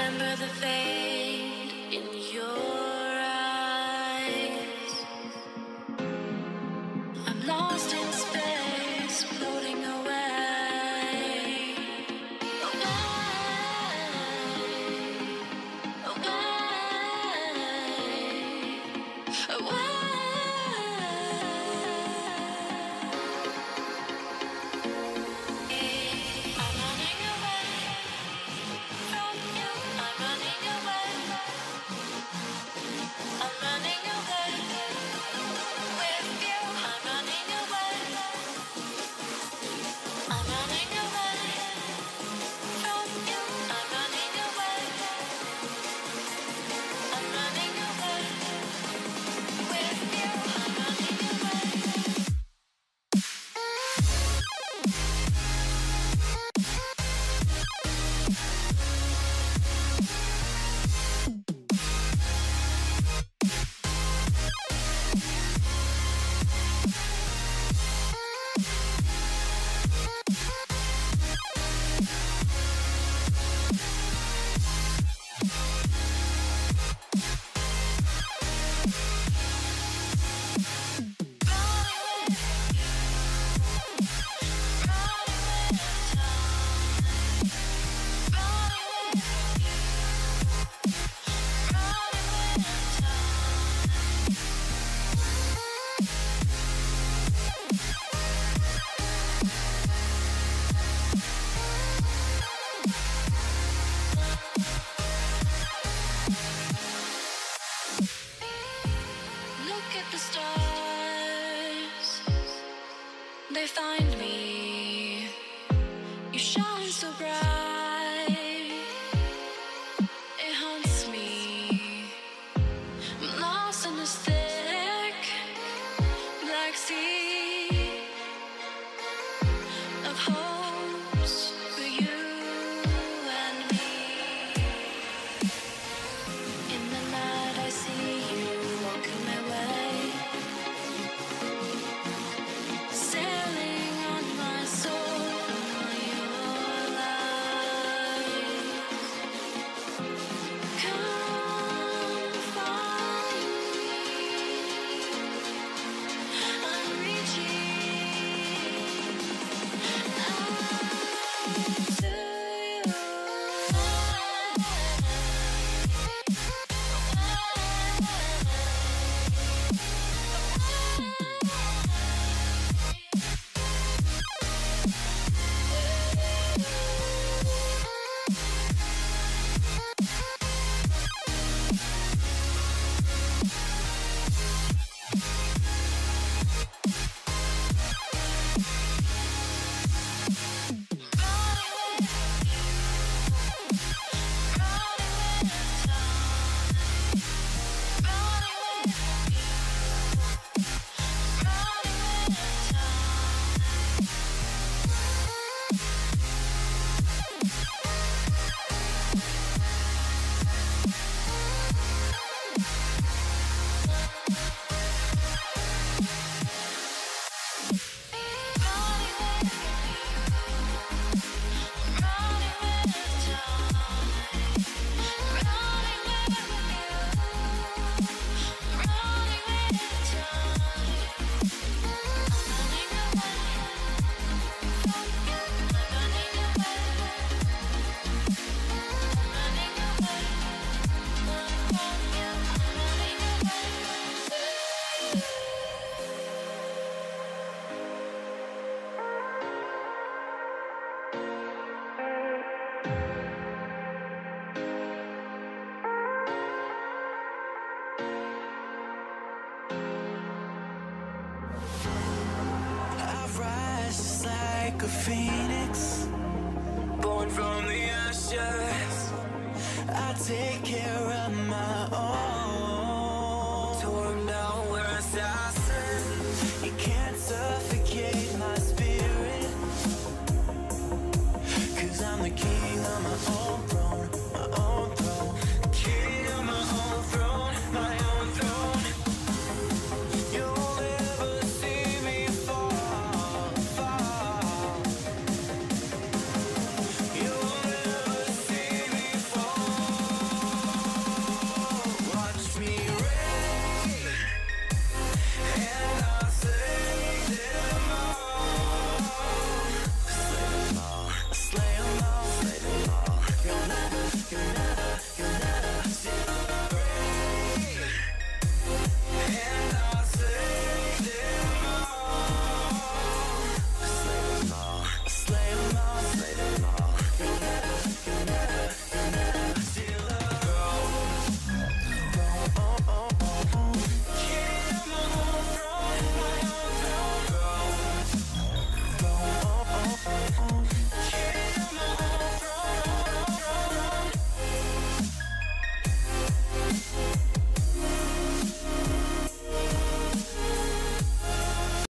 remember the fade in your eyes. I'm lost in space, floating away. Away. The stars, they find me. You shine so bright, it haunts me. I'm lost in this thick black sea of hopes for you and me. In the night I see you walking my way, sailing on my soul on your light. Come find me, I'm reaching out to you. Just like a phoenix, born from the ashes. I take care of my own. Torn down where assassin, you can't suffocate my spirit, 'cause I'm the king of my own.